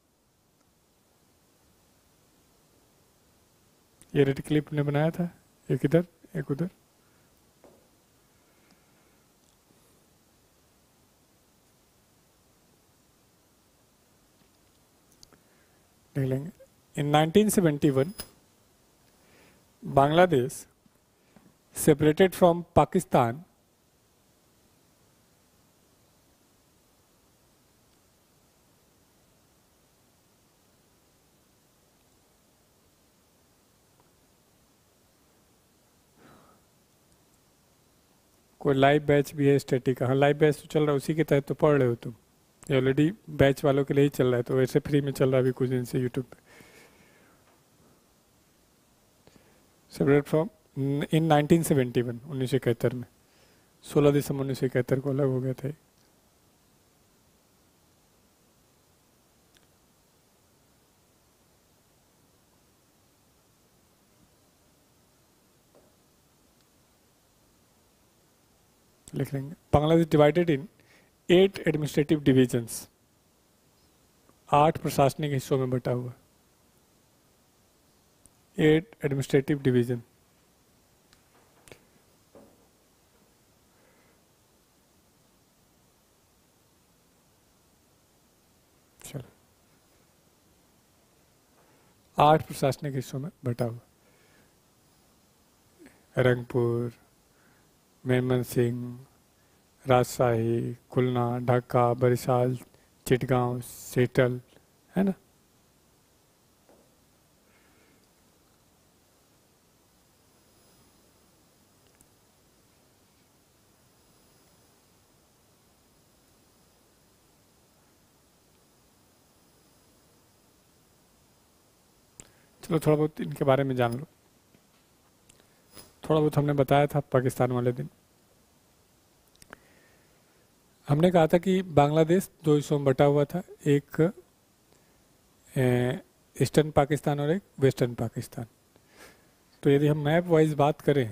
ये रेड क्लिफ ने बनाया था, एक इधर एक उधर। देख लेंगे। In nineteen seventy-one, Bangladesh, separated from Pakistan कोई लाइव बैच भी है स्टैटिक का? हाँ लाइव बैच तो चल रहा है, उसी के तहत तो पढ़ रहे हो तुम, ये ऑलरेडी बैच वालों के लिए ही चल रहा है, तो वैसे फ्री में चल रहा है अभी कुछ दिन से यूट्यूब पे। Separate from in nineteen seventy one, उन्नीस सौ इकहत्तर में, सोलह दिसंबर उन्नीस सौ इकहत्तर को अलग हो गया था। लिख लेंगे, Bangladesh divided in eight administrative divisions, आठ प्रशासनिक हिस्सों में बटा हुआ, एट एडमिनिस्ट्रेटिव डिवीजन। चलो, आठ प्रशासनिक हिस्सों में बटा हुआ, रंगपुर, मेमनसिंह, राजशाही, खुलना, ढाका, बरिशाल, चिटगांव, सेटल, है ना। चलो थोड़ा बहुत इनके बारे में जान लो। थोड़ा बहुत हमने बताया था पाकिस्तान वाले दिन, हमने कहा था कि बांग्लादेश दो हिस्सों में बटा हुआ था, एक ईस्टर्न पाकिस्तान और एक वेस्टर्न पाकिस्तान। तो यदि हम मैप वाइज बात करें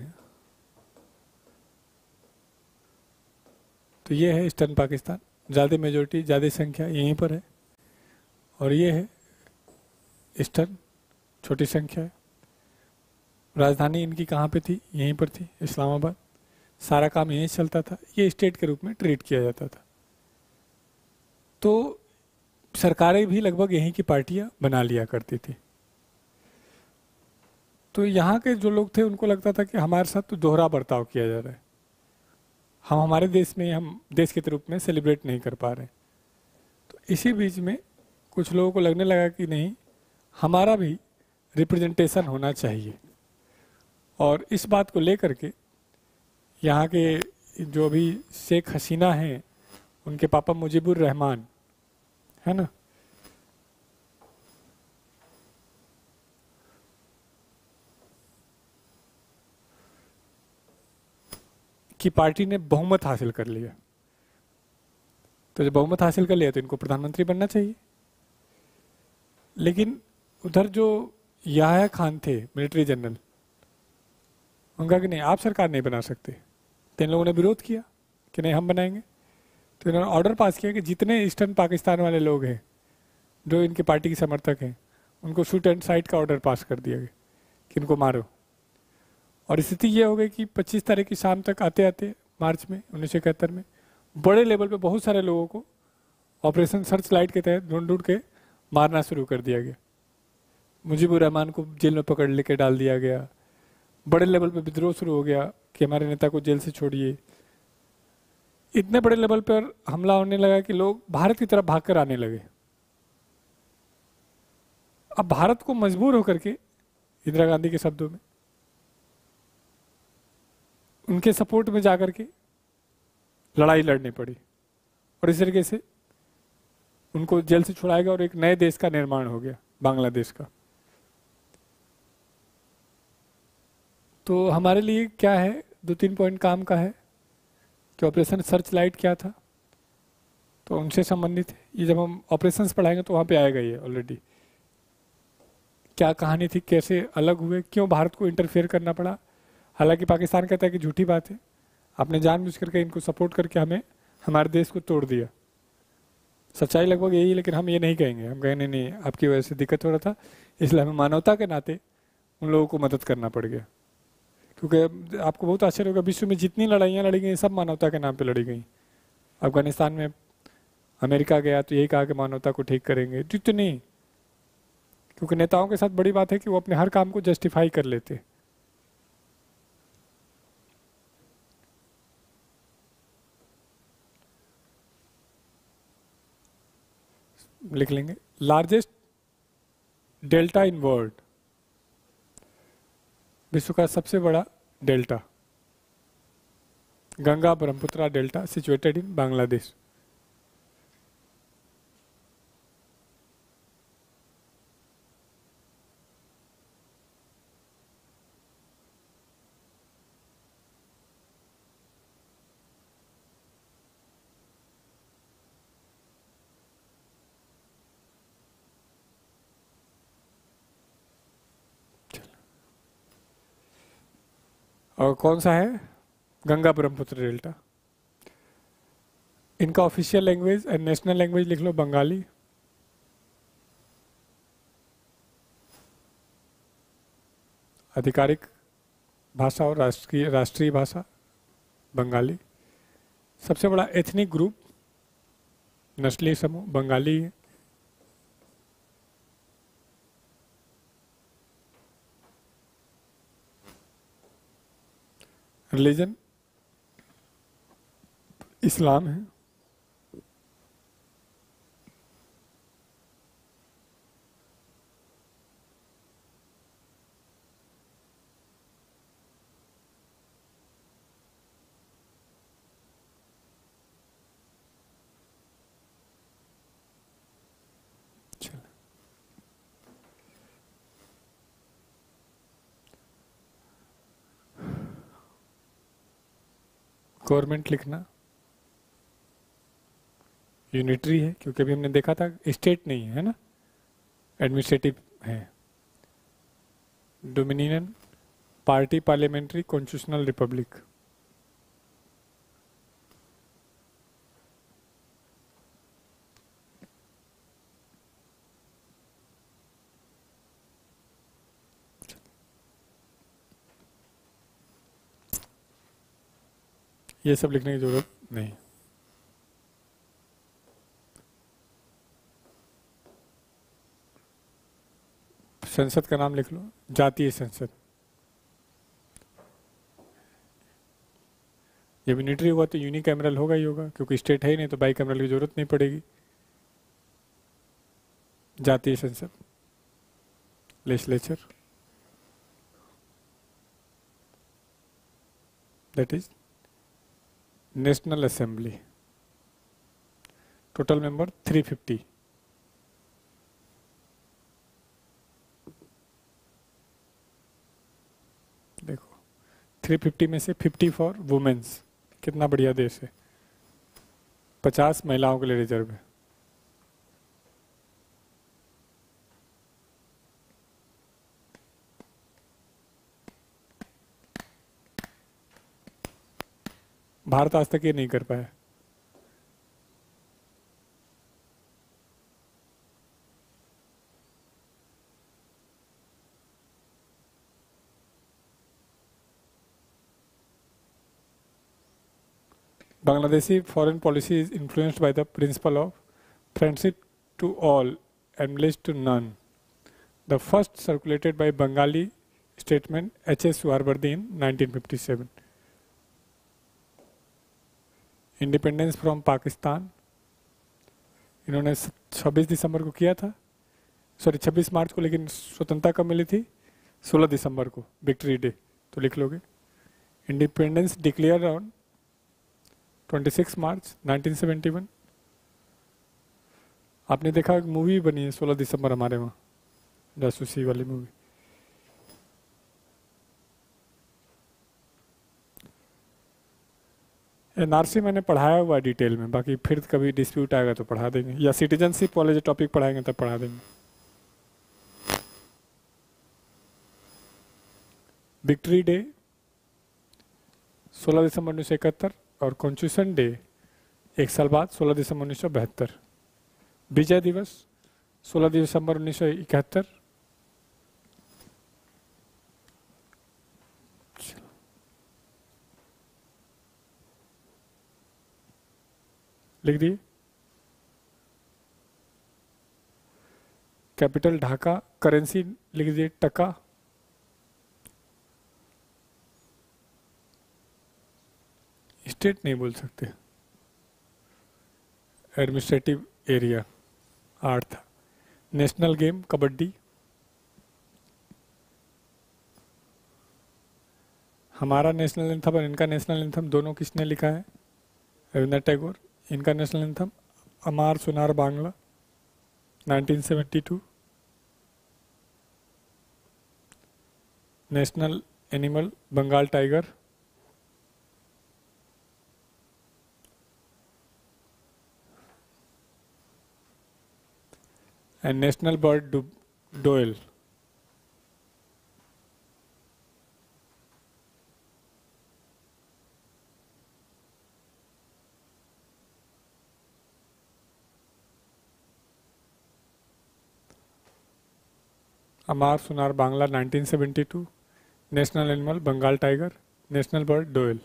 तो ये है ईस्टर्न पाकिस्तान, ज़्यादा मेजोरिटी, ज़्यादा संख्या यहीं पर है, और ये है ईस्टर्न, छोटी संख्या है। राजधानी इनकी कहाँ पे थी? यहीं पर थी, इस्लामाबाद। सारा काम यहीं चलता था, ये स्टेट के रूप में ट्रीट किया जाता था। तो सरकारें भी लगभग यहीं की पार्टियां बना लिया करती थी। तो यहाँ के जो लोग थे उनको लगता था कि हमारे साथ तो दोहरा बर्ताव किया जा रहा है, हम हमारे देश में, हम देश के रूप में सेलिब्रेट नहीं कर पा रहे। तो इसी बीच में कुछ लोगों को लगने लगा कि नहीं, हमारा भी रिप्रेजेंटेशन होना चाहिए, और इस बात को लेकर के यहाँ के जो अभी शेख हसीना हैं, उनके पापा मुजीबुर रहमान, है ना, की पार्टी ने बहुमत हासिल कर लिया। तो जब बहुमत हासिल कर लिया तो इनको प्रधानमंत्री बनना चाहिए। लेकिन उधर जो याह्या खान थे, मिलिट्री जनरल, उनका कि नहीं, आप सरकार नहीं बना सकते। तो इन लोगों ने विरोध किया कि नहीं, हम बनाएंगे। तो इन्होंने ऑर्डर पास किया कि जितने ईस्टर्न पाकिस्तान वाले लोग हैं जो इनकी पार्टी के समर्थक हैं, उनको शूट एंड साइट का ऑर्डर पास कर दिया गया कि इनको मारो। और स्थिति ये हो गई कि पच्चीस तारीख की शाम तक आते आते मार्च में उन्नीस सौ इकहत्तर में बड़े लेवल पे बहुत सारे लोगों को ऑपरेशन सर्च लाइट के तहत ढूंढ ढूंढ के मारना शुरू कर दिया गया। मुजीबुर रहमान को जेल में पकड़ लेके डाल दिया गया। बड़े लेवल पे विद्रोह शुरू हो गया कि हमारे नेता को जेल से छोड़िए। इतने बड़े लेवल पर हमला होने लगा कि लोग भारत की तरफ भागकर आने लगे। अब भारत को मजबूर होकर के, इंदिरा गांधी के शब्दों में, उनके सपोर्ट में जाकर के लड़ाई लड़नी पड़ी, और इस तरीके से उनको जेल से छुड़ाया गया और एक नए देश का निर्माण हो गया, बांग्लादेश का। तो हमारे लिए क्या है, दो तीन पॉइंट काम का है कि ऑपरेशन सर्च लाइट क्या था, तो उनसे संबंधित है। ये जब हम ऑपरेशंस पढ़ाएंगे तो वहाँ पे आएगा ये ऑलरेडी, क्या कहानी थी, कैसे अलग हुए, क्यों भारत को इंटरफेयर करना पड़ा। हालांकि पाकिस्तान कहता है कि झूठी बात है, आपने जानबूझ करके इनको सपोर्ट करके हमें, हमारे देश को तोड़ दिया। सच्चाई लगभग यही है, लेकिन हम ये नहीं कहेंगे। हम कहेंगे नहीं, आपकी वजह से दिक्कत हो रहा था, इसलिए हमें मानवता के नाते उन लोगों को मदद करना पड़ गया। क्योंकि आपको बहुत आश्चर्य होगा, विश्व में जितनी लड़ाइयाँ लड़ी गई सब मानवता के नाम पे लड़ी गई। अफगानिस्तान में अमेरिका गया तो यही कहा कि मानवता को ठीक करेंगे, जितनी, क्योंकि नेताओं के साथ बड़ी बात है कि वो अपने हर काम को जस्टिफाई कर लेते। लिख लेंगे, लार्जेस्ट डेल्टा इन वर्ल्ड, विश्व का सबसे बड़ा delta, Ganga Brahmaputra delta situated in Bangladesh. और कौन सा है? गंगा ब्रह्मपुत्र डेल्टा। इनका official language and national language लिख लो बंगाली, आधिकारिक भाषा और राष्ट्रीय राष्ट्रीय भाषा बंगाली। सबसे बड़ा एथनिक ग्रुप नस्लीय समूह बंगाली है। रिलीजन इस्लाम है। गवर्नमेंट लिखना यूनिटरी है, क्योंकि अभी हमने देखा था स्टेट नहीं है ना, एडमिनिस्ट्रेटिव है। Dominion party parliamentary constitutional republic. ये सब लिखने की जरूरत नहीं। संसद का नाम लिख लो, जातीय संसद। जब यूनिटरी होगा तो यूनिकैमरल होगा ही होगा, क्योंकि स्टेट है ही नहीं तो बाई कैमरल की जरूरत नहीं पड़ेगी। Jatiya Sangsad legislature, that is national assembly. Total member three fifty. देखो थ्री फिफ्टी में से फिफ्टी फॉर वुमेन्स, कितना बढ़िया देश है। पचास महिलाओं के लिए रिजर्व है। भारत आज तक ये नहीं कर पाया। Bangladeshi foreign policy is influenced by the principle of friendship to all and bliss to none. The first circulated by Bengali statesman H S Suharwardi in nineteen fifty-seven. Independence from Pakistan इन्होंने छब्बीस दिसंबर को किया था, सॉरी छब्बीस मार्च को, लेकिन स्वतंत्रता कब मिली थी? सोलह दिसंबर को, विक्ट्री डे। तो लिख लोगे इंडिपेंडेंस डिक्लेयर ऑन छब्बीस मार्च नाइनटीन सेवेंटी वन। आपने देखा एक मूवी बनी है सोलह दिसंबर हमारे वहाँ, जासूसी वाली मूवी। एनआरसी मैंने पढ़ाया हुआ डिटेल में, बाकी फिर कभी डिस्प्यूट आएगा तो पढ़ा देंगे, या सिटीजनशिप वाले जो टॉपिक पढ़ाएंगे तब पढ़ा देंगे। विक्ट्री डे सोलह दिसंबर उन्नीस सौ इकहत्तर और कॉन्स्टिट्यूशन डे एक साल बाद सोलह दिसंबर उन्नीस सौ बहत्तर। विजय दिवस सोलह दिसंबर उन्नीस सौ इकहत्तर। लिख दिए। कैपिटल ढाका, करेंसी लिख दिए टका। स्टेट नहीं बोल सकते। एडमिनिस्ट्रेटिव एरिया आठ था। National game kabaddi. हमारा नेशनल एंथम और इनका नेशनल एंथम दोनों किसने लिखा है? रविंद्रनाथ टैगोर। इनका national anthem Amar Sonar Bangla nineteen seventy two. National animal Bengal tiger. And national bird doyel. Amar Sonar Bangla nineteen seventy two, national animal Bengal tiger, national bird doyel.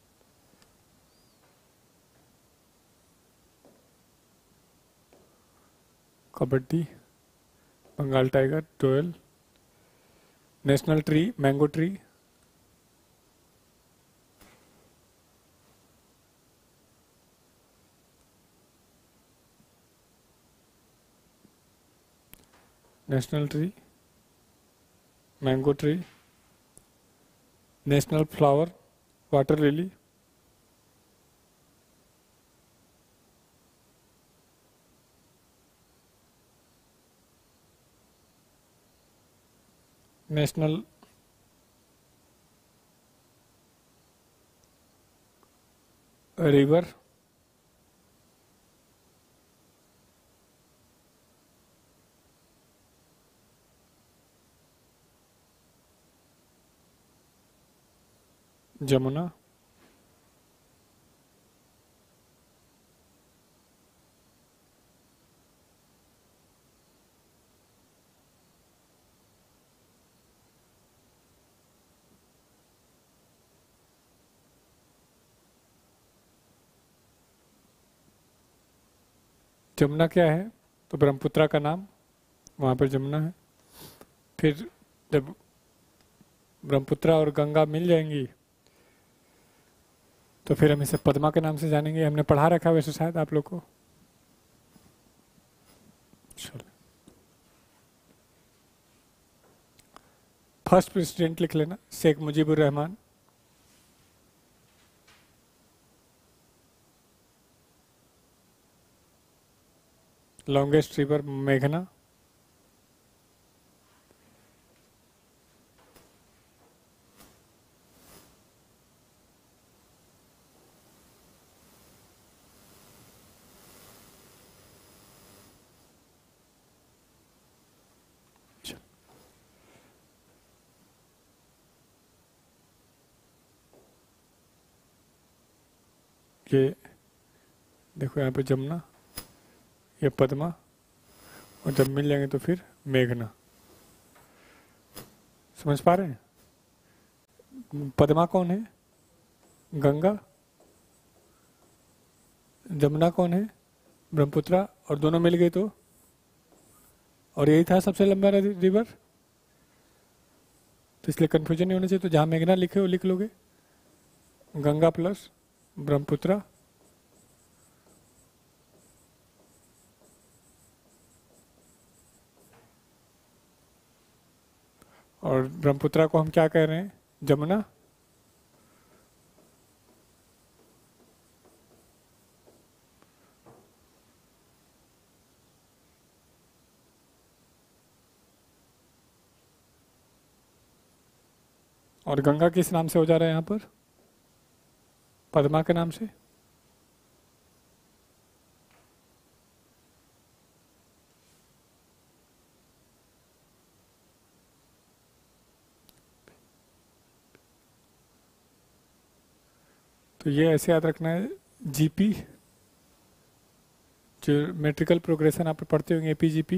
Kabaddi, Bengal tiger, doyel. National tree mango tree. National tree mango tree. National flower water lily. National river. Jamuna. Jamuna क्या है? तो ब्रह्मपुत्रा का नाम, वहाँ पर जमुना है। फिर जब ब्रह्मपुत्रा और गंगा मिल जाएंगी तो फिर हम इसे पद्मा के नाम से जानेंगे। हमने पढ़ा रखा है वैसे शायद आप लोग को। चलो, फर्स्ट प्रेसिडेंट लिख लेना, शेख मुजीबुर रहमान। लॉन्गेस्ट रिवर मेघना। ये देखो यहाँ पे जमुना, ये पद्मा, और जब मिल जाएंगे तो फिर मेघना। समझ पा रहे हैं? पद्मा कौन है? गंगा। जमुना कौन है? ब्रह्मपुत्रा। और दोनों मिल गए तो, और यही था सबसे लंबा रिवर, तो इसलिए कंफ्यूजन नहीं होना चाहिए। तो जहाँ मेघना लिखे हो लिख लोगे, गंगा प्लस ब्रह्मपुत्रा। और ब्रह्मपुत्रा को हम क्या कह रहे हैं? जमुना। और गंगा किस नाम से हो जा रहा है यहाँ पर? पद्मा के नाम से। तो ये ऐसे याद रखना है, जीपी, जो मेट्रिकल प्रोग्रेशन आप पढ़ते होंगे, एपी जीपी।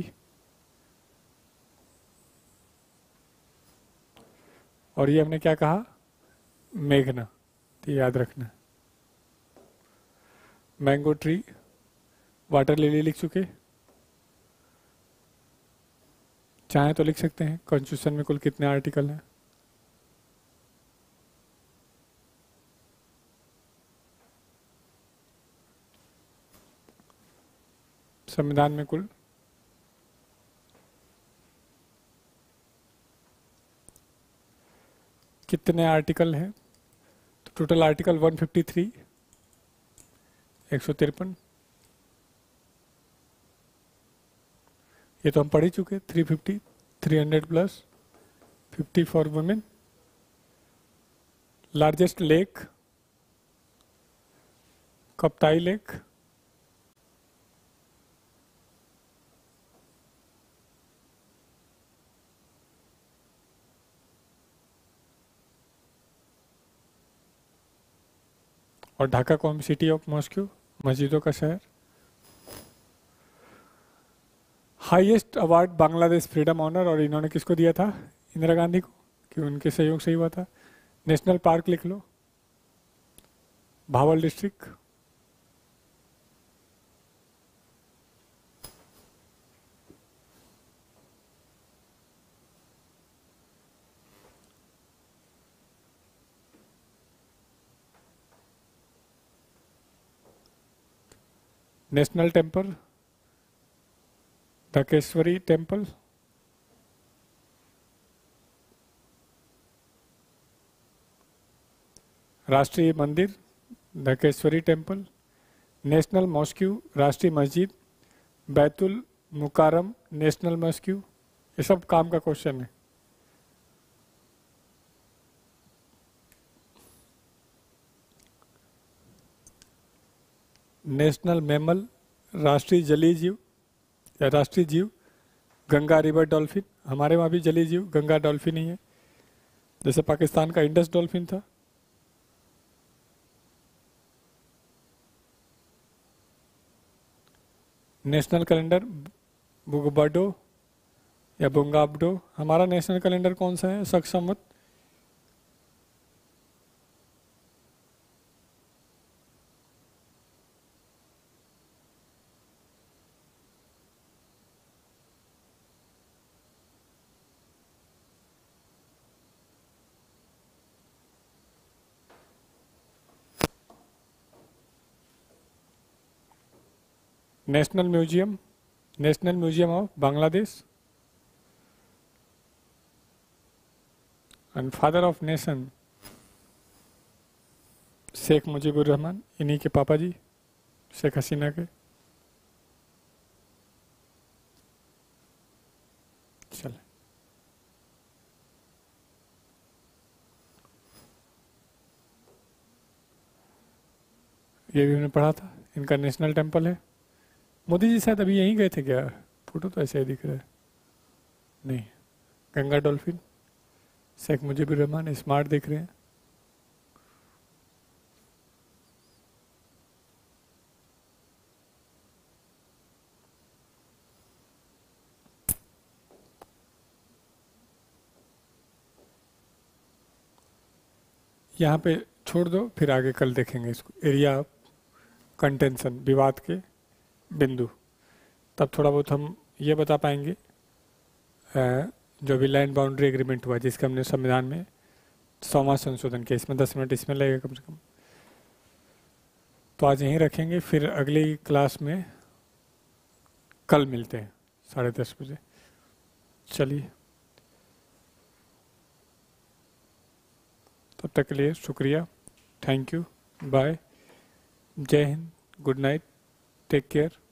और ये हमने क्या कहा? मेघना। तो याद रखना। मैंगो ट्री, वाटर लिली लिख चुके। चाहे तो लिख सकते हैं कॉन्स्टिट्यूशन में कुल कितने आर्टिकल हैं। संविधान में कुल कितने आर्टिकल हैं? Total article one fifty three, एक सौ तिरपन, ये तो हम पढ़ ही चुके, three fifty, three hundred plus, fifty for women. Largest lake, Kaptai lake, और ढाका कौन सिटी ऑफ मॉस्को, मस्जिदों का शहर। Highest award Bangladesh freedom honour, और इन्होंने किसको दिया था, इंदिरा गांधी को, कि उनके सहयोग से ही हुआ था। नेशनल पार्क लिख लो, Bhawal district. National temple, Dhakeshwari temple. राष्ट्रीय मंदिर, ढकेश्वरी टेम्पल। नेशनल मॉस्क्यू, राष्ट्रीय मस्जिद, बैतुल मुकाररम नेशनल मॉस्क्यू। ये सब काम का क्वेश्चन है। नेशनल मैमल, राष्ट्रीय जलीय जीव या राष्ट्रीय जीव, गंगा रिवर डॉल्फिन। हमारे वहाँ भी जलीय जीव गंगा डॉल्फिन ही है, जैसे पाकिस्तान का इंडस डॉल्फिन था। नेशनल कैलेंडर, बुगबाडो या बुंगाबडो। हमारा नेशनल कैलेंडर कौन सा है, Shaka Samvat. National museum, national museum of Bangladesh. And father of nation, Sheikh Mujibur Rahman, इन्हीं के पापा जी, शेख हसीना के। चले, ये भी हमने पढ़ा था। इनका नेशनल टेम्पल है। मोदी जी शायद अभी यहीं गए थे क्या, फोटो तो ऐसे ही दिख रहा है। नहीं, गंगा डॉल्फिन, शेख मुजीबुर रहमान, स्मार्ट दिख रहे हैं। यहाँ पे छोड़ दो, फिर आगे कल देखेंगे इसको। एरिया ऑफ कंटेंशन, विवाद के बिंदु, तब थोड़ा बहुत हम ये बता पाएंगे जो भी लैंड बाउंड्री एग्रीमेंट हुआ, जिसके हमने संविधान में सौवां संशोधन किया। इसमें दस मिनट इसमें लगेगा कम से कम। तो आज यहीं रखेंगे, फिर अगली क्लास में कल मिलते हैं साढ़े दस बजे। चलिए, तब तक के लिए शुक्रिया, थैंक यू, बाय, जय हिंद, गुड नाइट, टेक केयर।